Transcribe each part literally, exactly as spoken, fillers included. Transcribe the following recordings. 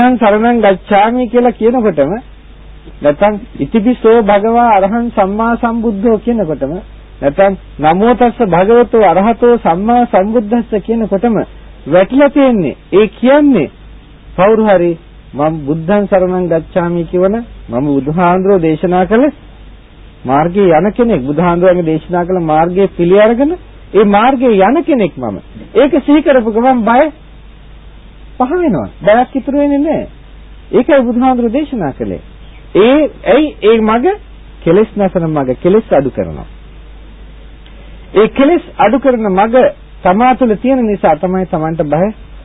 බුද්ධං සරණං ගච්ඡාමි කියලා කියනකොටම නැත්නම් ඉතිපිසෝ භගවා අරහං සම්මා සම්බුද්ධෝ කියනකොටම නැත්නම් නමෝ තස්ස භගවතෝ අරහතෝ සම්මා සම්බුද්දස්ස කියනකොටම වැටිලා තියෙන්නේ ඒ කියන්නේ කවුරු හරි මම බුද්ධං සරණං ගච්ඡාමි කියවන මම බුදුහාඳුරෝ දේශනා කළ මාර්ගයේ යන කෙනෙක් බුදුහාඳුරන්ගේ දේශනා කළ මාර්ගයේ පිළි අරගෙන ඒ මාර්ගයේ යන කෙනෙක් මම ඒක සිහි කරපු ගමන් බය පහ වෙනවා බයක් ඉතුරු වෙන්නේ නැහැ ඒකයි බුදුහාඳුරෝ දේශනා කළේ ඒ ඇයි ඒ මග කෙලෙස් නැසන මග කෙලෙස් අඩු කරනවා ඒ කෙලෙස් අඩු කරන මග තමා තුළ තියෙන නිසා තමයි Tamanට බය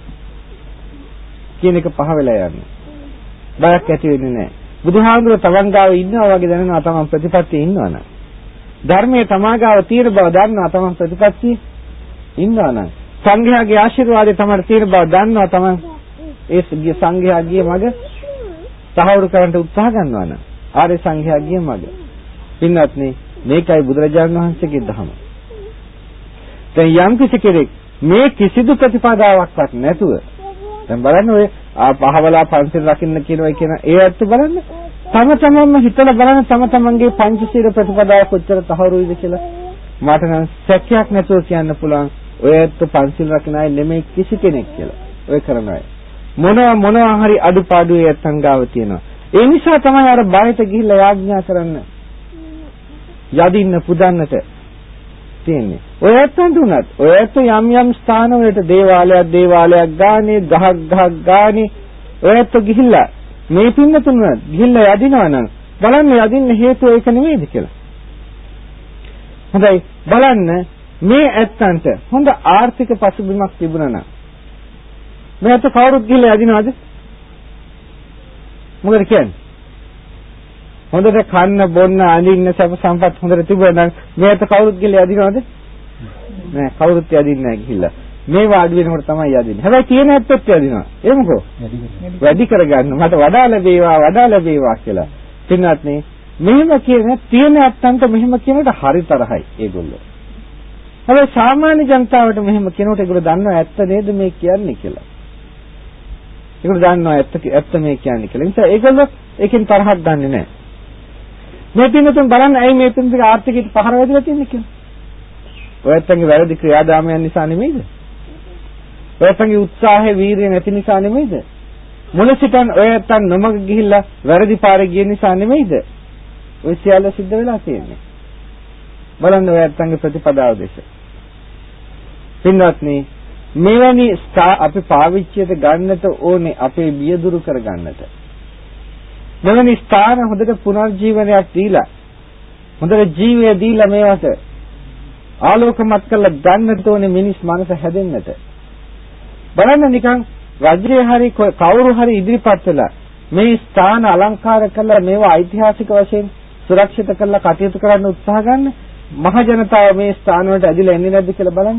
කියන එක පහ වෙලා යන්නේ. බයක් ඇති වෙන්නේ නැහැ. බුදුහාමුදුරුවෝ තමන් ගාව ඉන්නවා වගේ දැනෙනවා තමන් ප්‍රතිපත්තියේ ඉන්නවනම්. ධර්මයේ තමා ගාව තියෙන බව දන්නවා තමන් ප්‍රතිපත්තියේ ඉන්නවනම්. සංඝයාගේ ආශිර්වාදය තමයි තියෙන බව දන්නවා තමන් ඒ සංඝයාගේ මග සහවුරු කරන්න උත්සාහ ගන්නවා නම්. ආර්ය සංඝයාගේ මග. පින්වත්නි මේකයි බුදුරජාණන් වහන්සේගේ ධර්ම. දැන් යම් කිසි කෙනෙක් මේ කිසිදු ප්‍රතිපදාවක්වත් නැතුව දැන් බලන්න ඔය පහවලා පන්සිල් රකින්න කියන ඔය කියන ඒ අත්ත බලන්න තම තමන්ම හිතලා බලන්න තම තමන්ගේ පංචශීල ප්‍රතිපදාව කොච්චර තහවුරුයිද කියලා මට නම් සැකයක් නැතුව කියන්න පුළුවන් ඔය අත්ත පන්සිල් රකින්න අය නෙමෙයි කිසි කෙනෙක් කියලා ඔය කරන අය මොනවා මොනවා හරි අඩුපාඩු ඒ අත්තන් ගාව තියෙනවා ඒ නිසා තමයි අර බයට ගිහිල්ලා යාඥා කරන්න යදින්න පුදන්නට තියෙන්නේ. ඔය ඇත්තන්ට උනත් ඔය ඇත්ත යම් යම් ස්ථාන වලට දේවාලයක් දේවාලයක් ගානේ ගහක් ගහක් ගානේ ඔය ඇත්ත ගිහිල්ලා මේ පින්නතුන ගිහිල්ලා යදිනවා නම් බලන්න යදින්න හේතුව ඒක නෙමෙයිද කියලා. හොඳයි බලන්න මේ ඇත්තන්ට හොඳ ආර්ථික පසුබිමක් තිබුණා නම් මේ ඇත්ත කවුරුත් ගිහිල්ලා යදිනවද? මොකද කියන්නේ? හොඳට කන්න බොන්න අඳින්න සැප සම්පත් හොඳට තිබුණා නම් මේකට කවුරුත් ගිහලා යදිනවද? නෑ කවුරුත් යදින්නේ නෑ ගිහිල්ලා. මේ වාඩි වෙනකොට තමයි යදින්නේ. හැබැයි තියෙන ඇත්තත් යදිනවා. ඒ මොකෝ? වැඩි කරගන්න මට වඩා ලැබේවා වඩා ලැබේවා කියලා. පින්වත්නි මෙහෙම කියන තියෙන ඇත්තන්ට මෙහෙම කියනකොට හරි තරහයි ඒගොල්ලෝ. හැබැයි සාමාන්‍ය ජනතාවට මෙහෙම කියනකොට ඒගොල්ලෝ දන්නවා ඇත්ත නේද මේ කියන්නේ කියලා. ඒගොල්ලෝ දන්නවා ඇත්ත ඇත්ත මේ කියන්නේ කියලා. ඒ නිසා ඒගොල්ලෝ ඒකෙන් තරහක් ගන්නෙ නෑ. මේ පින්නතුන් බලන්න ඇයි මේ පින්නතුන්ගේ ආර්ථිකයට පහර වැදිලා තියෙන්නේ කියලා. ඔයත්ගේ වැරදි ක්‍රියාදාමයන් නිසා නෙමෙයිද? ඔයත්ගේ උත්සාහය වීරිය නැති නිසා නෙමෙයිද? මොන සිතන් ඔයත්න් නොමග ගිහිල්ලා වැරදි පාරේ ගිය නිසා නෙමෙයිද? ඔය සියල්ල සිද්ධ වෙලා තියෙන්නේ. බලන්න ඔයත්ගේ ප්‍රතිපදාව දෙස. පින්වත්නි මෙවැනි අපි පාවිච්චියට ගන්නට ඕනේ අපේ බිය දුරු කර ගන්නට. මෙවැනි ස්ථාන හොඳට පුනර්ජීවනයක් දීලා හොඳට ජීවය දීලා මේවට ආලෝකමත් කරලා ගන්නට ඕනේ මිනිස් මනස හැදෙන්නට බලන්න නිකන් රජයේ හරි කවුරු හරි ඉදිරිපත් වෙලා මේ ස්ථාන අලංකාර කරලා මේවා ඓතිහාසික වශයෙන් සුරක්ෂිත කරලා කටයුතු කරන්න උත්සාහ ගන්න මහ ජනතාව මේ ස්ථාන වලට ඇදිලා එන්නේ නැද්ද කියලා බලන්න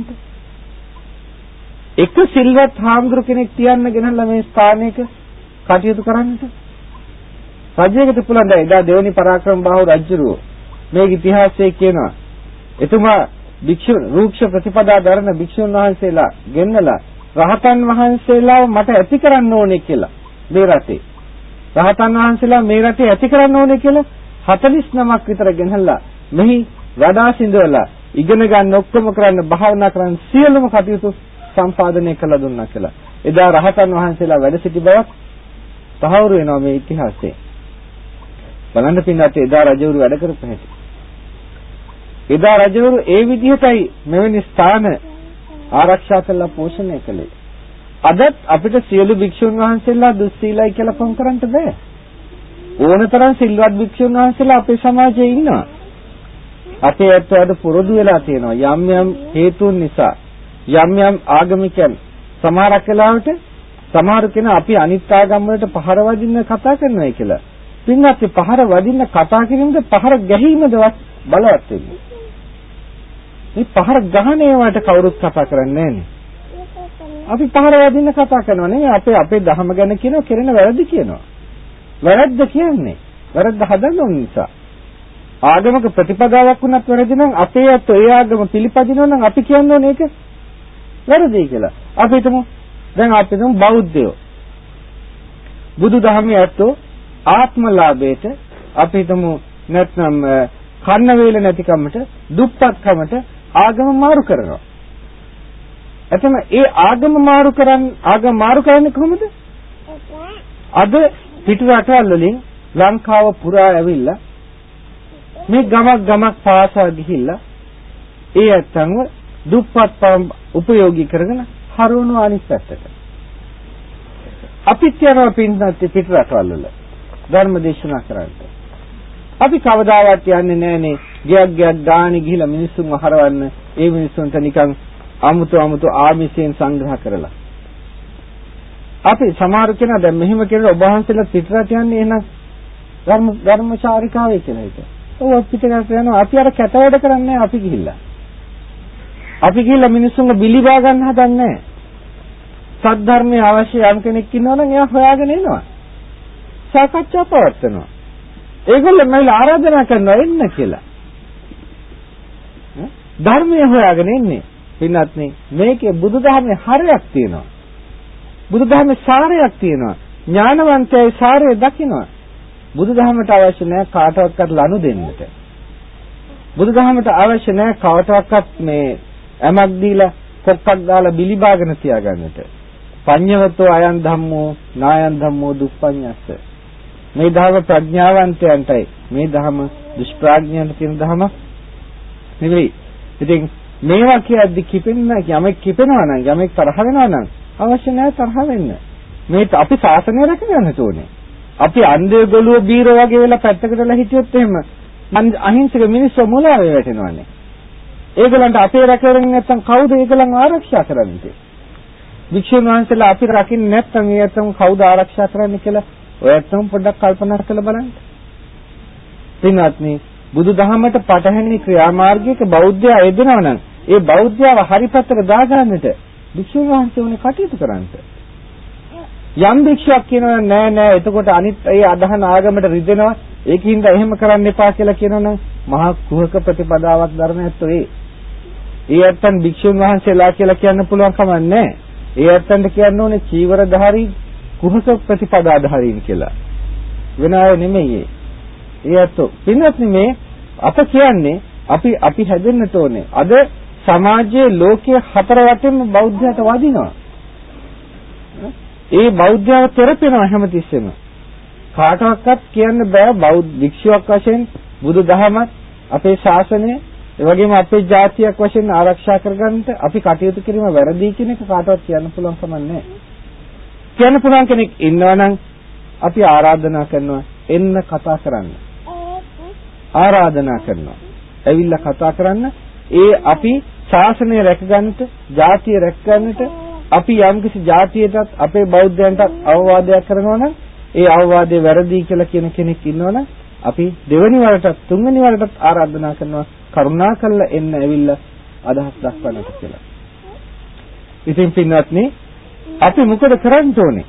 එක සිල්වත් හාමුදුරු කෙනෙක් තියන්න ගෙනල්ලා මේ ස්ථානයක කටයුතු කරන්නට රජයකට පුළුවන් දැන් එදා දෙවනි පරාක්‍රම බාහු රජුරෝ මේ ඉතිහාසයේ කියනවා එතුමා භික්ෂු රූක්ෂ ප්‍රතිපදා දරන භික්ෂුන් වහන්සේලා ගෙන්නලා රහතන් වහන්සේලාව මට ඇති කරන්න ඕනේ කියලා මේ රටේ රහතන් වහන්සේලා මේ රටේ ඇති කරන්න ඕනේ කියලා හතළිස් නමක් විතර ගෙනල්ලා මෙහි වඩා සිඳවලා ඉගෙන ගන්න ඔක්කොම කරන්න භාවනා කරන්න සියලුම කටයුතු සම්පාදනය කළ දුන්නා කියලා එදා රහතන් වහන්සේලා වැඩ සිටි බවක් තහවුරු වෙනවා මේ ඉතිහාසයේ බලන්න පින්නත් එදා රජවරු වැඩ කරපු හැටි. එදා රජවරු ඒ විදිහටයි මෙවැනි ස්ථාන ආරක්ෂා කරලා පෝෂණය කළේ. අදත් අපිට සියලු භික්ෂුන් වහන්සේලා දුස්සීලයි කියලා පොන් කරන්න බෑ. ඕනතරම් සිල්වත් භික්ෂුන් වහන්සේලා අපේ සමාජයේ ඉන්නවා. අපේ ඇත්තට පුරුදු වෙලා තියෙනවා යම් යම් හේතුන් නිසා යම් යම් ආගමිකයන් සමහරක් වෙලාවට සමහර කෙනා අපි අනිත් ආගම් වලට පහර වදින්න කතා කරනවා කියලා. පින්වත් පහර වදින්න කතා කිරීමද පහර ගැහිීමද බලවත් වෙන්නේ. මේ පහර ගහන ඒවාට කවුරුත් කතා කරන්නේ නැහනේ. අපි පහර වදින්න කතා කරනවා නේ අපේ අපේ ධර්ම ගැන කියනවා කෙරෙන වැරදි කියනවා. වැරද්ද කියන්නේ වැරද්ද හදන්න ඕන නිසා. ආගමක ප්‍රතිපදාවක් වුණත් වැරදි නම් අපේ අත ඒ ආගම පිළිපදිනවා නම් අපි කියන්න ඕනේ ඒක වැරදි කියලා. අපි හිතමු දැන් අපි හිතමු බෞද්ධයෝ බුදුදහමේ ඇත්තෝ ආත්මලාභයට අපි හිතමු නැත්නම් කන්න වේල නැතිකමට දුප්පත්කමට ආගම මාරු කරනවා. එතන ඒ ආගම මාරු කරන් ආගම මාරු කරන්නේ කොහොමද? අද පිටු රටවල් වලින් ලංකාව පුරා ඇවිල්ලා මේ ගමක් ගමක් පාසා ගිහිල්ලා ඒ ඇත්තන්ව දුප්පත්කම් උපයෝගී කරගෙන හරවන අනිත් පැත්තට. අපිත් යනවා පින්වත් පිටු රටවල් වල ධර්ම දේශනා කරන්නේ. අපි කවදාවත් යන්නේ නැහනේ ගියක් ගියක් දානි ගිහිලා මිනිස්සුන්ව හරවන්න. ඒ මිනිස්සුන්ට නිකන් 아무තු 아무තු ආමිෂයෙන් සංග්‍රහ කරලා. අපි සමහර කෙනා දැන් මෙහෙම කියන ඔබ වහන්සේලා පිටරට යන්නේ එහෙනම් ධර්ම ධර්මචාරිකාවේ කියලා හිත. ඔව් පිටරට යනවා අපි අර කැත වැඩ කරන්නේ අපි ගිහිල්ලා. අපි ගිහිල්ලා මිනිස්සුන්ව බිලිබා ගන්න හදන්නේ නැහැ. සද්ධර්මයේ අවශ්‍ය යම් කෙනෙක් ඉන්නවා නම් එයා හොයාගෙන එනවා. සාකච්ඡා පවත්වනවා. ඒගොල්ලෝ මයිල ආරාධනා කරනවා එන්න කියලා. ධර්මයේ හොයාගෙන ඉන්නේ. පින්වත්නි මේකේ බුදුදහමේ හරයක් තියෙනවා. බුදුදහමේ සාරයක් තියෙනවා. ඥානවන්තයයි සාරය දකිනවා. බුදුදහමට අවශ්‍ය නැහැ කාටවත් ලනු දෙන්නට. බුදුදහමට අවශ්‍ය නැහැ කාටවත් මේ ඇමක් දීලා කොක්කක් දාලා බිලිබාගෙන තියාගන්නට. පඤ්ඤවතෝ අයන් ධම්මෝ නායන් ධම්මෝ දුප්පඤ්ඤස්ස. මේ ධර්ම ප්‍රඥාවන්තයන්ටයි මේ ධර්ම දුෂ්ප්‍රඥයන්ට කියන ධර්ම නෙවෙයි. ඉතින් මේවා කියද්දි කිපෙන්න යමෙක් කිපෙනවා නම් යමෙක් තරහ වෙනවා නම් අවශ්‍ය නැහැ තරහ වෙන්න. මේ අපි ශාසනය රැකගන්න ඕනේ. අපි අන්ධය ගොළුව බීරෝ වගේ වෙලා පැත්තකටලා හිටියොත් එහෙම අහිංසක මිනිස්සු මොලාවේ වැටෙනවානේ. ඒගොල්ලන්ට අපේ රැකගෙන නැත්තම් කවුද ඒගොල්ලන් ආරක්ෂා කරන්නේ? වික්ෂුන් වහන්සේලා අපි රකින්නේ නැත්තම් ඒ අතම කවුද ආරක්ෂා කරන්නේ කියලා ඔයත්ම පොඩ්ඩක් කල්පනා කරලා බලන්න. පින්වත්නි බුදුදහමට පටහැනි ක්‍රියාමාර්ගයක බෞද්ධයා යෙදෙනවා නම් ඒ බෞද්ධයව හරි පැත්තට දාගන්නට වික්ෂුන් වහන්සේ උනේ කටයුතු කරන්නේ. යම් භික්ෂුවක් කියනවා නෑ නෑ එතකොට අනිත් ඒ අදහන ආගමට රිදෙනවා ඒකින්ද එහෙම කරන්න එපා කියලා කියනවනම් මහා කුහක ප්‍රතිපදාවක් ධර්මයත් ඒ. ඒ ඇත්තන් භික්ෂුන් වහන්සේලා කියලා කියන්න පුළුවන් කමක් නෑ. ඒ ඇත්තන්ට කියන්න ඕනේ චීවරධාරී කුහක ප්‍රතිපදාධාරීන් කියලා. වෙන අය නෙමෙයි. ඒ ඇත්තෝ පින්වත්නි මේ අප කියන්නේ අපි අපි හැදෙන්නට ඕනේ. අද සමාජයේ ලෝකයේ හතර වටේම බෞද්ධයට වදිනවා. ඒ බෞද්ධයව තෙරපෙනවා හැමතිස්සෙම. කාටවත් කියන්න බෑ බෞද්ධ වික්ෂුවක් වශයෙන් බුදුදහමත් අපේ ශාසනය ඒ වගේම අපේ ජාතියක් වශයෙන් ආරක්ෂා කරගන්නට අපි කටයුතු කිරීම වැරදි කියන එක කාටවත් කියන්න පුළුවන් කමක් නැහැ. කියන්න පුළුවන් කෙනෙක් ඉන්නවා නම් අපි ආරාධනා කරනවා එන්න කතා කරන්න. ආරාධනා කරනවා. ඇවිල්ලා කතා කරන්න. ඒ අපි ශාසනය රැකගන්නට, ජාතිය රැකගන්නට අපි යම්කිසි ජාතියටත් අපේ බෞද්ධයන්ටත් අවවාදයක් කරනවා නම් ඒ අවවාදය වැරදි කියලා කියන කෙනෙක් ඉන්නවනම් අපි දෙවෙනි වරටත් තුන්වෙනි වරටත් ආරාධනා කරනවා කරුණාකරලා එන්න ඇවිල්ලා අදහස් දක්වන්නට කියලා. ඉතින් පින්වත්නි අපි මොකද කරන්න ඕනේ?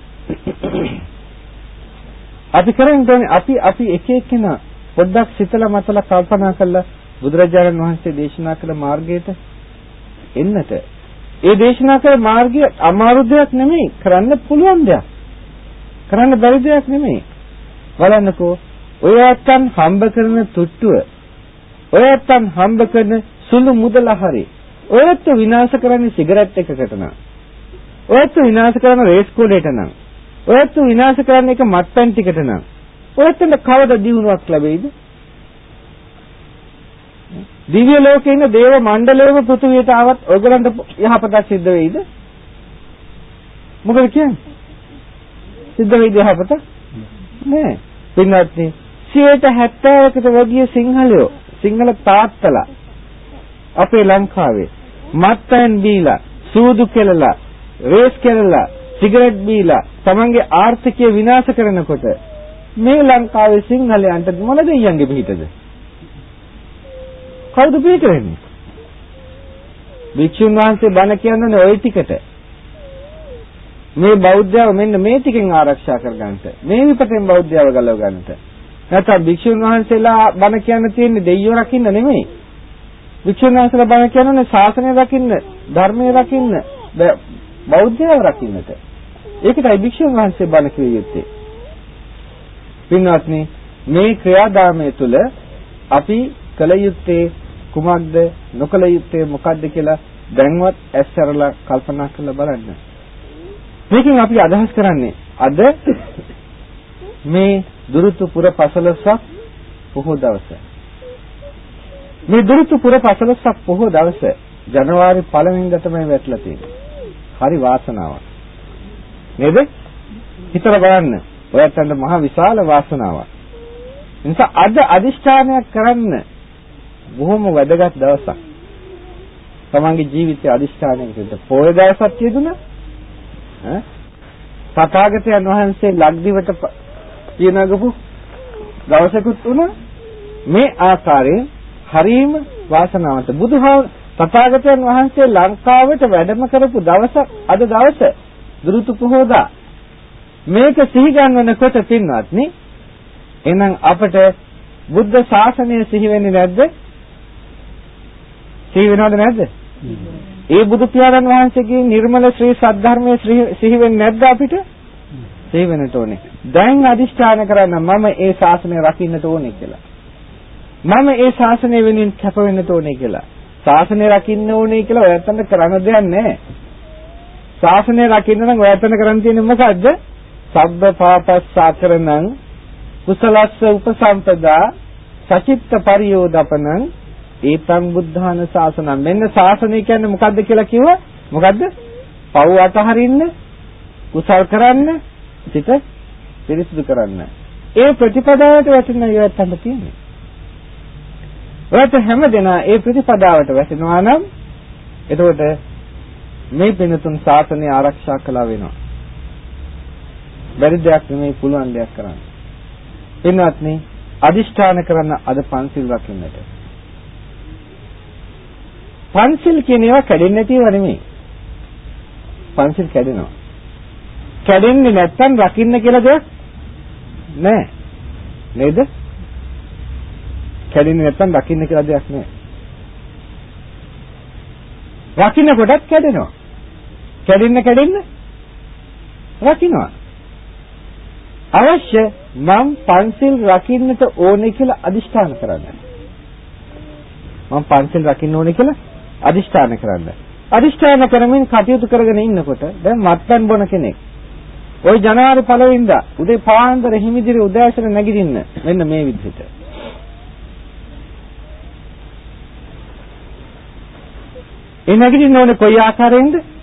අපි කරන්න ඕනේ අපි අපි එක එක්කෙනා පොඩ්ඩක් සිතලා මතලා කල්පනා කරලා බුදුරජාණන් වහන්සේ දේශනා කළ මාර්ගයට එන්නට. ඒ දේශනා කළ මාර්ගය අමාරු දෙයක් නෙමෙයි, කරන්න පුළුවන් දෙයක්. කරන්න බැරි දෙයක් නෙමෙයි. බලන්නකෝ ඔය අත්තන් හම්බ කරන තුට්ටුව, ඔය අත්තන් හම්බ කරන සුළු මුදල හරි, ඔයත් විනාශ කරන්නේ සිගරට් එකකට නම්, ඔයත් විනාශ කරන රේස් කෝලේට නම්, ඔයත් විනාශ කරන එක මත්පැන් ටිකට නම්, ඔයත් කවද දිනුවක් ලැබෙයිද? දිව්‍ය ලෝකේ ඉන්න දේව මණ්ඩලයේම පෘථුවියට ආවත් ඔයගලන්ට යහපතක් සිද්ධ වෙයිද? මොකද කියන්නේ? සිද්ධ වෙයිද යහපත? නෑ. පින්වත්නි සියයට හැත්තෑවකට වැඩිය සිංහලයෝ, සිංහල තාත්තලා අපේ ලංකාවේ මත්පැන් බීලා, සූදු කෙලලා, රේස් කෙලලා, සිගරට් බීලා තමන්ගේ ආර්ථිකය විනාශ කරනකොට මේ ලංකාවේ සිංහලයන්ට මොන දෙයියන්ගේ පිටද? කවුද පිට වෙන්නේ? වික්ෂුන් වහන්සේ බණ කියන්නේ ওই ටිකට. මේ බෞද්ධයව මෙන්න මේ ටිකෙන් ආරක්ෂා කරගන්නට, මේ විපතෙන් බෞද්ධයව ගලව ගන්නට. නැත්නම් වික්ෂුන් වහන්සේලා බණ කියන්න තියෙන්නේ දෙයියෝ රකින්න නෙමෙයි. වික්ෂුන් වහන්සේලා බණ කියන්නේ ශාසනය රකින්න, ධර්මය රකින්න, බෞද්ධයව රකින්නට. ඒකටයි වික්ෂුන් වහන්සේ බණ කිය යුත්තේ. පින්වත්නි මේ ක්‍රියාදාමය තුළ අපි කල යුත්තේ කුමක්ද නොකල යුත්තේ මොකක්ද කියලා දැන්වත් ඇස්සරලා කල්පනා කරලා බලන්න. මේකෙන් අපි අදහස් කරන්නේ අද මේ දුරුතු පුර පසළොස්වක පොහොය දවස. මේ දුරුතු පුර පසළොස්වක පොහොය දවස ජනවාරි පළවෙනිදා තමයි වැටලා තියෙන්නේ. හරි වාසනාවක්. නේද? හිතලා බලන්න. ඔයයන්ට මහ විශාල වාසනාවක්. ඒ නිසා අද අදිෂ්ඨානයක් කරන්න බොහොම වැදගත් දවසක්. තමන්ගේ ජීවිතයේ අදිෂ්ඨානයක් විදිහට පොය දවසක් යෙදුණා. ඈ තථාගතයන් වහන්සේ ලක්දිවට පියනගපු දවසකුත් වුණා. මේ ආකාරයෙන් හරීම වාසනාවන්ත බුදුහා තථාගතයන් වහන්සේ ලංකාවට වැඩම කරපු දවස අද දවස දුරුතු පොහොයදා. මේක සිහි ගන්නකොට පින්වත්නි එහෙනම් අපට බුද්ධ ශාසනය සිහි වෙන්නේ නැද්ද? සිහි වෙනවද නැද්ද? ඒ බුදු පියාණන් වහන්සේගේ නිර්මල ශ්‍රී සද්ධර්මයේ සිහි වෙන්නේ නැද්ද අපිට? සිහි වෙන්නට ඕනේ. දැන් අදිෂ්ඨාන කරන්න මම ඒ ශාසනය රකින්නට ඕනේ කියලා. මම ඒ ශාසනය වෙනුවෙන් කැප වෙන්නට ඕනේ කියලා. ශාසනය රකින්න ඕනේ කියලා ඔයයන්ට කරන්න දෙයක් නැහැ. ශාසනය රකින්න නම් ඔයයන්ට කරන්න තියෙන්නේ මොකද්ද? සබ්බ පාපස්සාකරණං කුසලස්ස උපසම්පදා සචිත්ත පරියෝදපනං ඒතං බුද්ධාන ශාසනං. මෙන්න ශාසනය කියන්නේ මොකද්ද කියලා කිව්වා? මොකද්ද? පව් අතහරින්න, කුසල් කරන්න, සිත පිරිසිදු කරන්න. ඒ ප්‍රතිපදාවට වැටෙන යොත්තන්ට තියෙන්නේ. ඔයත් හැමදෙනා ඒ ප්‍රතිපදාවට වැටෙනවා නම් එතකොට මේ පිනතුන් ශාසනය ආරක්ෂා කළා වෙනවා. බැරි දෙයක් නෙමෙයි පුළුවන් දෙයක් කරන්න. එන්නත්නි අදිෂ්ඨාන කරන අද පන්සිල් රකින්නට. පන්සිල් කියන ඒවා කැඩෙන්නේ නැතිව නෙමෙයි. පන්සිල් කැඩෙනවා. කැඩෙන්නේ නැත්තම් රකින්න කියලා දෙයක් නැහැ. නේද? කැඩෙන්නේ නැත්තම් රකින්න කියලා දෙයක් නැහැ. රකින්න කොටත් කැඩෙනවා. කැඩෙන්න කැඩෙන්න රකින්නවා. අවශ්‍ය මම පන්සිල් රකින්නට ඕනේ කියලා අදිෂ්ඨාන කරන්න. මම පන්සිල් රකින්න ඕනේ කියලා අදිෂ්ඨාන කරන්න. අදිෂ්ඨාන කරමින් කටයුතු කරගෙන ඉන්නකොට දැන් මත්පැන් බොන කෙනෙක් ওই ජනවාරි පළවෙනිදා උදේ පාන්දර හිමිදිරි උදෑසන නැගිටින්න මෙන්න මේ විදිහට. ඒ නැගිටින්න ඕනේ කොයි ආකාරයෙන්ද?